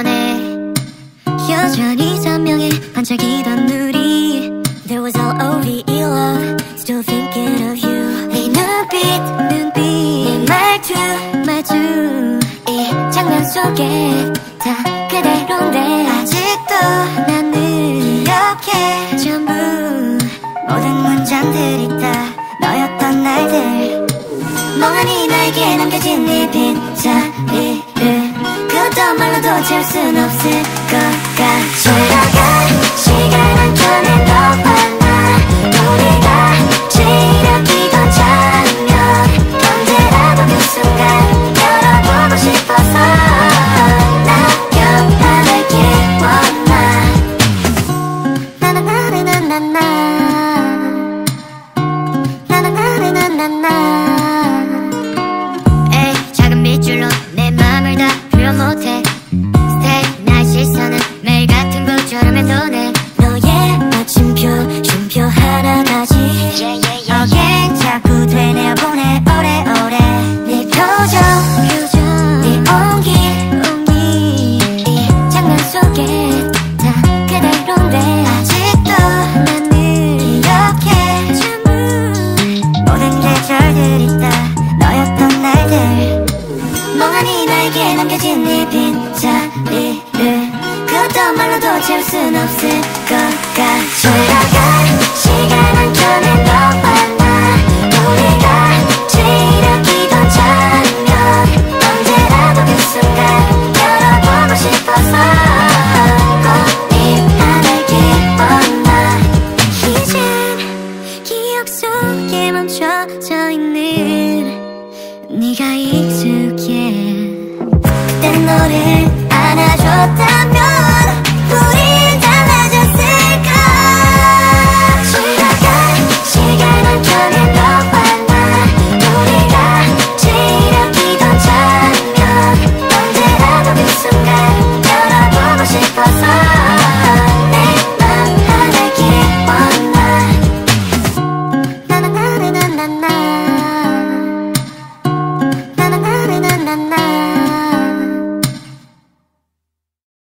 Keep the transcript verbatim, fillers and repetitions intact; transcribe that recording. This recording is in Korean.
전에 여전히 선명해 반짝이던 우리. There was all over in love, still thinking of you. 네 눈빛, 눈빛, 네 말투, 말투. 이 장면 속에 다 그대로인데 아직도 나는 이렇게 전부 모든 문장들이 다 너였던 날들. 멍하니 나에게 남겨진 네 빈자리를 그것도 말로도 채울 순 없을 것 같아. 흘러간 시간 한켠에 너와 나 우리가 지려기던 장면 언제라도 그 순간 열어보고 싶어서 나 변화할게 원나. 나나나나나나 나나나나나나. 빗줄로 내 맘을 다 표현 못해. Stay 나의 시선은 매일 같은 것처럼 해도네. 너의 마침표 쉼표 하나까지 yeah, yeah, yeah, yeah. 자꾸 되뇌어보내 오래오래. 네 표정, 표정 네 온기, 온기. 이 장면 속에 다 그대로인데 아직도 나는 이렇게 전부 모든 계절들이 다 너였던 날들. 멍하니 나에게 남겨진 네 빈자리를 그것도 말로도 채울 순 없을 것 같아. 흘러간 시간 한켠에 너와 나 우리가 지려기던 장면 언제라도 그 순간 열어보고 싶어서 꽃잎 하늘길 원나. 이젠 기억 속에 멈춰져 있는 네가 익숙해. 그때 너를 안아줬단